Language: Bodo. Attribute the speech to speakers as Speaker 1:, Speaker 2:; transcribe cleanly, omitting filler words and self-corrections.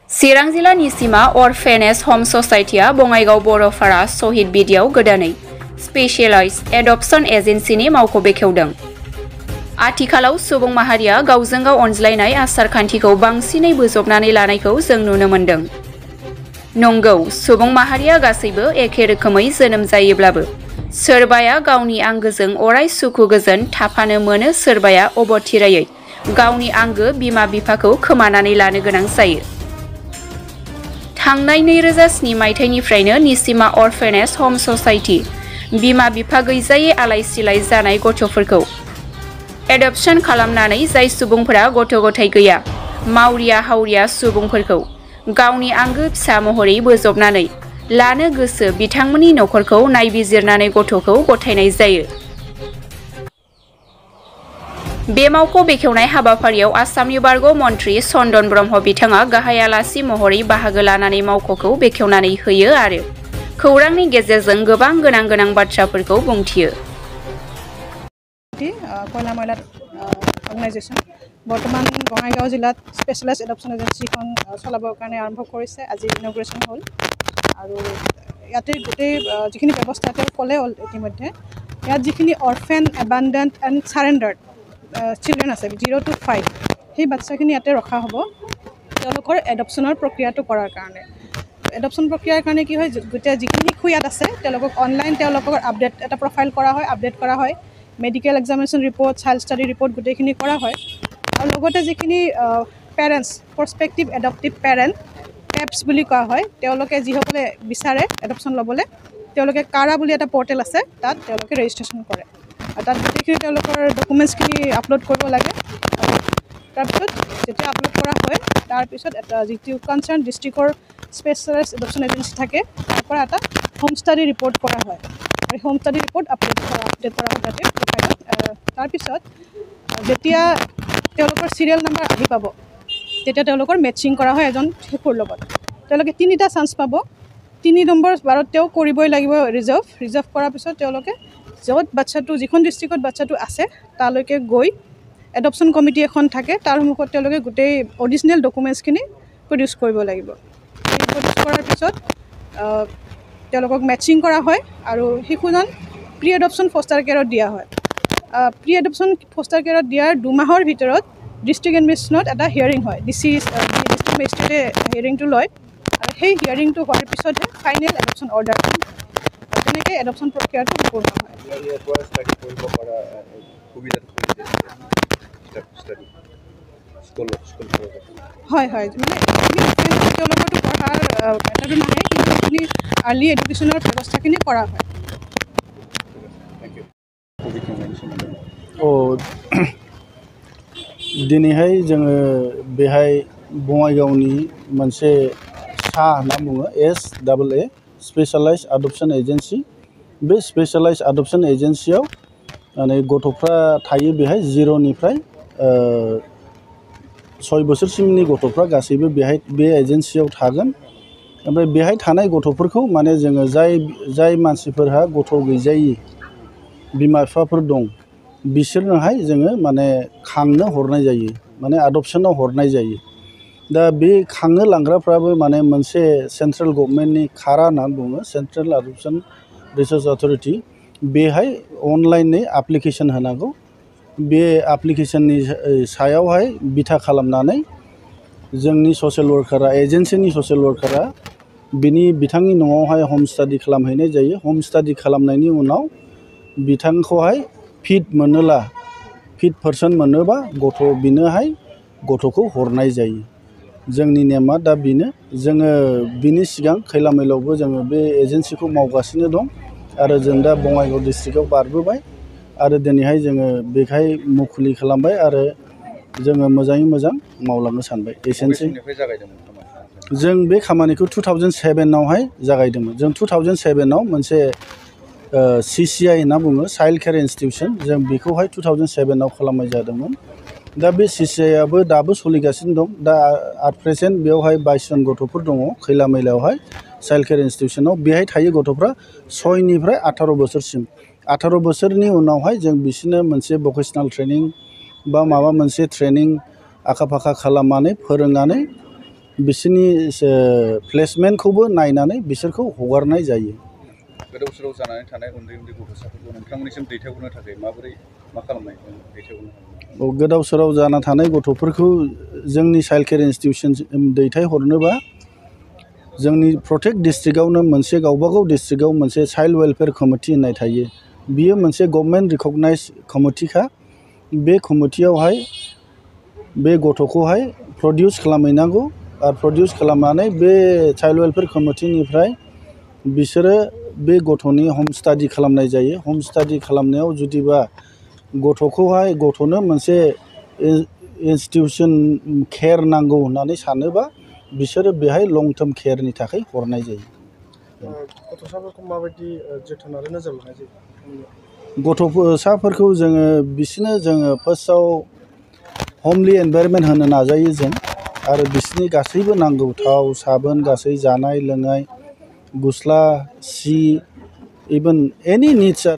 Speaker 1: चिरां जिल्ला निसिमा अरफेनेज हम ससाइटिया बङाइगाव बर'फारा शहीद बिदियाव गोदानै स्पेशलाइज्ड एडप्शन एजेन्सिनि मावख' बेखेवदों। आथिखालाव सुबुं माहारिया गावजों गाव अनज्लायनाय आसार खान्थिखौ बांसिनै बोजबनानै लानायखौ जों नुनो मोनदों। नंगौ, सुबुं माहारिया गासैबो एखे रोखोमै जोनोम जायोब्लाबो सोरबाया गावनि आंगोजों अराय सुखु गोजोन थाफानो मोनो, सोरबाया अबथिरायै गावनि आंगो बिमा बिफाखौ खोमानानै लानो गोनां जायो। थांनाय 2007 मायथाइनिफ्रायनो निसिमा अरफेनेज हम ससाइटि बिमा बिफा गैजायै आलाय सिलाय जानाय गथ'फोरखौ एडप्शन खालामनानै जाय सुबुंफोरा गथ' गथाय गैया, मावरिया हावरिया सुबुंफोरखौ गावनि आंगो फिसा महरै बोजबनानै लानो गोसो बिथांमोननि नखरखौ नायबिजिरनानै गथ'खौ गथायनाय जायो। बे मावख' बेखेवनाय हाबाफारियाव आसामनि बारग' मन्त्रि चन्दन ब्रह्म बिथाङा गाहाय आलासि महरै बाहागो लानानै मावख'खौ बेखेवनानै होयो आरो खौरांनि गेजेरजों गोबां गोनां बाथ्राफोरखौ बुंथियो।
Speaker 2: কয়লা ময়লা অৰ্গেনাইজেশ্যন বৰ্তমান বঙাইগাঁও জিলাত স্পেচিয়েলাইজ এডপশ্যন এজেঞ্চিখন চলাবৰ কাৰণে আৰম্ভ কৰিছে। আজি ইনগ্ৰেশ্যন হ'ল আৰু ইয়াতে গোটেই যিখিনি ব্যৱস্থা তেওঁ ক'লে ইতিমধ্যে ইয়াত যিখিনি orphan, abandoned and surrendered children আছে 0 to 5, সেই বাচ্চাখিনি ইয়াতে ৰখা হ'ব তেওঁলোকৰ এডপশ্যনৰ প্ৰক্ৰিয়াটো কৰাৰ কাৰণে। এডপশ্যন প্ৰক্ৰিয়াৰ কাৰণে কি হয়, গোটেই যিখিনি শিশু ইয়াত আছে তেওঁলোকক অনলাইন তেওঁলোকৰ আপডেট এটা প্ৰফাইল কৰা হয়, আপডেট কৰা হয়, medical examination report, child study report গোটেইখিনি কৰা হয়। আৰু লগতে যিখিনি parents, prospective adoptive parent PAPs বুলি কোৱা হয়, তেওঁলোকে যিসকলে বিচাৰে এডপশ্যন ল'বলৈ তেওঁলোকে কাৰা বুলি এটা পৰ্টেল আছে, তাত তেওঁলোকে ৰেজিষ্ট্ৰেশ্যন কৰে আৰু তাত গোটেইখিনি তেওঁলোকৰ ডকুমেণ্টছখিনি আপলোড কৰিব লাগে। তাৰপিছত যেতিয়া আপলোড কৰা হয় তাৰপিছত এটা যিটো কনচাৰ্ণ ডিষ্ট্ৰিক্টৰ স্পেচিয়েলাইজ এডপশ্যন এজেঞ্চি থাকে তাৰ পৰা এটা হোম ষ্টাডি ৰিপৰ্ট কৰা হয় আৰু হোম ষ্টাডি ৰিপৰ্ট আপডেট কৰা হয় তাতে প্ৰফাইলত। তাৰপিছত যেতিয়া তেওঁলোকৰ চিৰিয়েল নাম্বাৰ আহি পাব তেতিয়া তেওঁলোকৰ মেটচিং কৰা হয় এজন শিশুৰ লগত। তেওঁলোকে 3টা চান্স পাব, 3 নম্বৰ বাৰত তেওঁ কৰিবই লাগিব ৰিজাৰ্ভ কৰাৰ পিছত তেওঁলোকে য'ত বাচ্চাটো যিখন ডিষ্ট্ৰিক্টত বাচ্চাটো আছে তালৈকে গৈ এডপশ্যন কমিটি এখন থাকে, তাৰ সন্মুখত তেওঁলোকে গোটেই অৰিজিনেল ডকুমেণ্টছখিনি প্ৰডিউচ কৰিব লাগিব। প্ৰডিউচ কৰাৰ পিছত তেওঁলোকক মেটচিং কৰা হয় আৰু শিশুজন প্ৰি এডপশ্যন ফষ্টাৰ কেয়াৰত দিয়া হয়। প্ৰি এডপশ্যন ফষ্টাৰ কেয়াৰত দিয়াৰ 2 মাহৰ ভিতৰত ডিষ্ট্ৰিক্ট এডমিনিষ্ট্ৰেশ্যনত এটা হিয়াৰিং হয়, ডিষ্ট্ৰিক্ট মেজিষ্ট্ৰেটে হিয়াৰিংটো লয় আৰু সেই হিয়াৰিংটো হোৱাৰ পিছতহে ফাইনেল এডপশ্যন অৰ্ডাৰ হয়। তেনেকৈ এডপশ্যন প্ৰক্ৰিয়াটো সম্পূৰ্ণ হয়। হয় হয়, মানে তেওঁলোকৰতো পঢ়াৰ মেটাৰটো নাহে, কিন্তু সেইখিনি আৰ্লি এডুকেশ্যনৰ ব্যৱস্থাখিনি কৰা হয়।
Speaker 3: दिनैहाय जोङो बेहाय बङाइगावनि मोनसे सा होनना बुङो SAA स्पेशलाइज्ड एडप्शन एजेन्सि। बे स्पेशलाइज्ड एडप्शन एजेन्सियाव माने गथ'फ्रा थायो बेहाय 0 निफ्राय 6 बोसोरसिमनि गथ'फ्रा गासैबो बेहाय बे एजेन्सियाव थागोन। ओमफ्राय बेहाय थानाय गथ'फोरखौ माने जोङो जाय मानसिफोरहा गथ' गैजायि बिमा बिफाफोर दं बिसोरनोहाय जोङो माने खांनो हरनाय जायो, माने एडप्शनाव हरनाय जायो। दा बे खांनो लांग्राफ्राबो माने मोनसे सेन्ट्रेल गभर्नमेन्टनि खारा होनना बुङो, सेन्ट्रेल एडप्शन रिसार्च अथरिटि, बेहाय अनलाइनै एप्लिकेशन होनांगौ। बे एप्लिकेशननि सायावहाय बिथा खालामनानै जोंनि ससियेल वर्कारा, एजेन्सिनि ससियेल वर्कारा बिथांनि न'आवहाय हम स्टाडि खालामहैनाय जायो। हम स्टाडि खालामनायनि उनाव बिथांखौहाय फिट पारसन मोनोबा बिनोहाय गथ'खौ हरनाय जायो। जोंनि नेमा दा बेनो। जोङो बिनि सिगां खैला मैलायावबो जोङो बे एजेन्सिखौ मावगासिनो दं आरो जों दा बङाइगाव डिस्ट्रिक्टआव बारबोबाय आरो दिनैहाय जोङो बेहाय मुखुलि खालामबाय आरो जोङो मोजाङै मोजां मावलांनो सानबाय। एसेनोसै। जों बे खामानिखौ 2007आवहाय जागायदोंमोन। जों 2007आव मोनसे CCI होनना बुङो, चाइल्ड केयार इन्स्टिटिउसन, जों बेखौहाय 2007आव खालामनाय जादोंमोन। दा बे CCIआबो दाबो सोलिगासिनो दं। दा एट प्रेजेन्ट बेवहाय 22 जन गथ'फोर दङ खैला मैलायावहाय चाइल्ड केयार इन्स्टिटिउसनाव। बेहाय थायो गथ'फ्रा 6 निफ्राय 18 बोसोरसिम। 18 बोसोरनि उनावहाय जों बिसोरनो मोनसे भकेसनेल ट्रेनिं बा माबा मोनसे ट्रेनिं आखा फाखा खालामनानै फोरोंनानै बिसोरनि प्लेसमेन्टखौबो नायनानै बिसोरखौ हगारनाय जायो।
Speaker 4: गोदाव सोराव जानानै थानाय उन्दै उन्दै गथ'साफोरखौ नोंथांमोननिसिम दैथायहरनो थाखाय माबोरै मा खालामनाय दैथायहरनो हायो?
Speaker 3: गोदाव सोराव जाना थानाय गथ'फोरखौ जोंनि चाइल्ड केयार इन्सटिटिउसन दैथायहरनोबा जोंनि प्रटेक्ट डिस्ट्रिक्टआवनो मोनसे गावबागाव डिस्ट्रिक्टआव मोनसे चाइल्ड वेलफेयार कमिटि होननाय थायो। बियो मोनसे गभर्नमेन्ट रिकगनाइज कमिटिखा। बे कमिटियावहाय बे गथ'खौहाय प्रडिउस खालामहैनांगौ आरो प्रडिउस खालामनानै बे चाइल्ड वेलफेयार कमिटिनिफ्राय बिसोरो बे गथ'नि हम स्टाडि खालामनाय जायो। हम स्टाडि खालामनायाव जुदिबा गथ'नो मोनसे इन्सटिटिउसन केयार नांगौ होननानै सानोबा बिसोरो बेहाय लं टार्म केयारनि थाखाय हरनाय जायो।
Speaker 5: गथ'साफोरखौ माबायदि जोथोन आरो नोजोर लानाय जायो?
Speaker 3: गथ'साफोरखौ बिसोरनो जोङो फार्स्टआव हमलि एनभायरनमेन्ट होनो नाजायो जों आरो बिसोरनि गासैबो नांगौ थाव साबोन गासै जानाय लोंनाय गस्ला सि इभेन एनि निड्स